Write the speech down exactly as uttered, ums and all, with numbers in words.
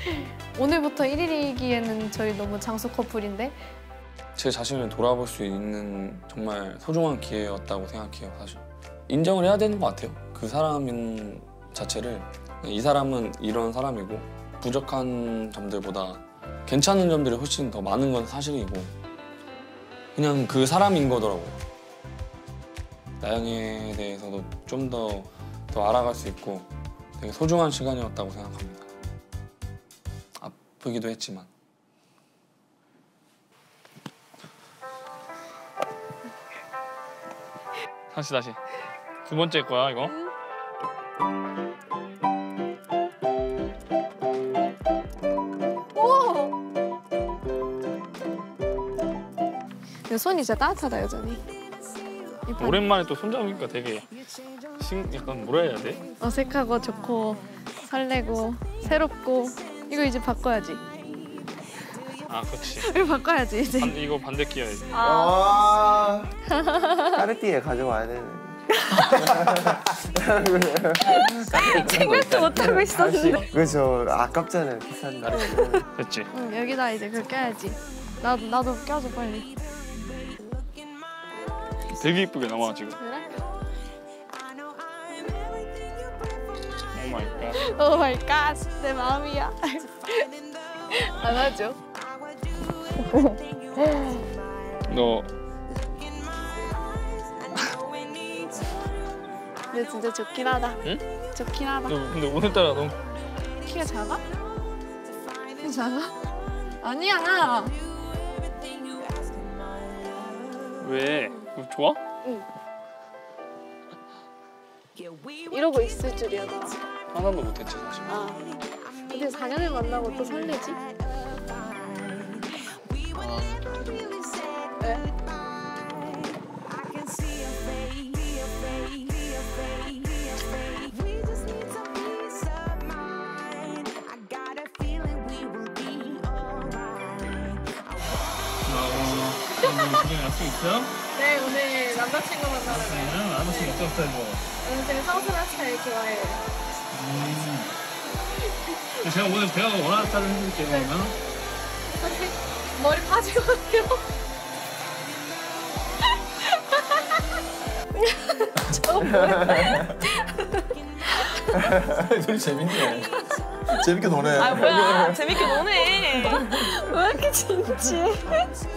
오늘부터 일 일이기에는 저희 너무 장수 커플인데 제 자신을 돌아볼 수 있는 정말 소중한 기회였다고 생각해요, 사실. 인정을 해야 되는 것 같아요. 그 사람 자체를 이 사람은 이런 사람이고 부족한 점들보다 괜찮은 점들이 훨씬 더 많은 건 사실이고 그냥 그 사람인 거더라고요. 나영이에 대해서도 좀 더 더 알아갈 수 있고 되게 소중한 시간이었다고 생각합니다. 아프기도 했지만. 다시 다시. 두 번째 거야 이거. 근데 손이 진짜 따뜻하다 여전히. 오랜만에 또 손잡으니까 되게 신, 약간 뭐라 해야 돼? 어색하고 좋고 설레고 새롭고. 이거 이제 바꿔야지. 아 그렇지. 이거 바꿔야지 이제. 반, 이거 반대 끼워야지. 아 까르띠에 가져와야 되네. 생각도 못 하고 있었는데. 그죠, 아깝잖아요 비싼 거. 됐지? 응, 여기다 이제 그걸 껴야지. 나도 나도 껴줘 빨리. 되게 이쁘게 나와 지금. 그래? 오 마이 갓. 오 마이 갓, 내 마음이야. 안아줘. 너 근데 진짜 좋긴 하다. 응? 좋긴 하다. 너 근데 오늘따라 너무 키가 작아? 키 작아? 아니야. 왜? 그거 좋아? 응. 이러고 있을 줄이야 나. 하나도 못했지 사실. 아. 근데 사 년을 만나고 또 설레지? 아. 왜? 지금 약속 있어요? 네, 오늘 남자친구 만나러 가요. 응, 남자친구 어떤 스타일 좋아? 저는 되게 성스러운 스타일 좋아해요. 음. 제가 오늘 배가 원하는 스타일을 해드릴게요, 그러면. 사실 머리 빠지거든요. 저 뭐야? 둘이 재밌네. 재밌게 노네. 아 뭐야 재밌게 노네. 왜 이렇게 진지해?